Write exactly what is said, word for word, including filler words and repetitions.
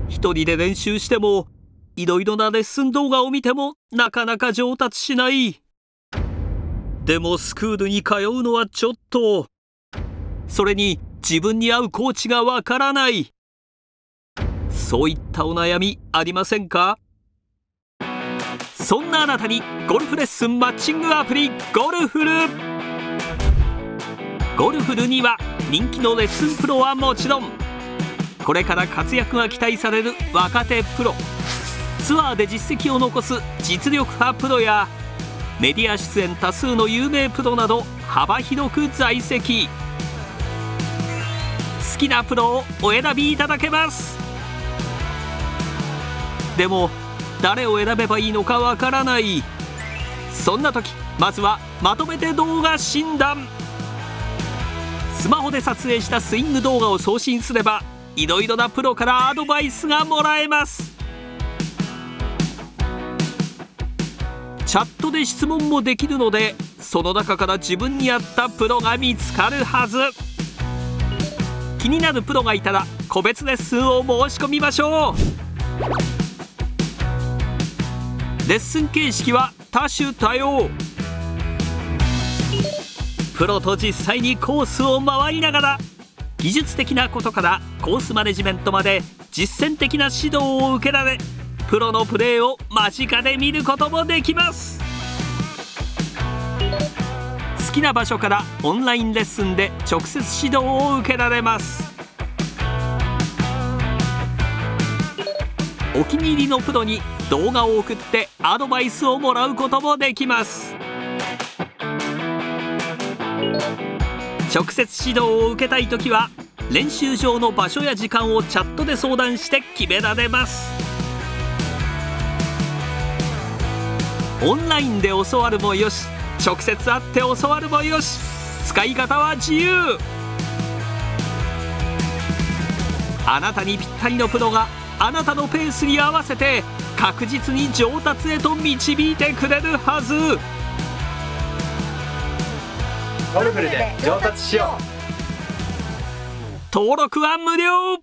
一人で練習してもいろいろなレッスン動画を見てもなかなか上達しない。でもスクールに通うのはちょっと。それに自分に合うコーチがわからない。そういったお悩みありませんか？そんなあなたにゴルフレッスンマッチングアプリゴルフル。ゴルフルには人気のレッスンプロはもちろん、これから活躍が期待される若手プロ、ツアーで実績を残す実力派プロやメディア出演多数の有名プロなど幅広く在籍。好きなプロをお選びいただけます。でも誰を選べばいいのかわからない。そんな時、まずはまとめて動画診断。スマホで撮影したスイング動画を送信すればいろいろなプロからアドバイスがもらえます。チャットで質問もできるので、その中から自分に合ったプロが見つかるはず。気になるプロがいたら個別レッスンを申し込みましょう。レッスン形式は多種多様。プロと実際にコースを回りながら、技術的なことからコースマネジメントまで実践的な指導を受けられ、プロのプレーを間近で見ることもできます。好きな場所からオンラインレッスンで直接指導を受けられます。お気に入りのプロに動画を送ってアドバイスをもらうこともできます。直接指導を受けたいときは練習場の場所や時間をチャットで相談して決められます。オンラインで教わるもよし、直接会って教わるもよし、使い方は自由。あなたにぴったりのプロがあなたのペースに合わせて確実に上達へと導いてくれるはず。 ゴルフルで上達しよう。 登録は無料。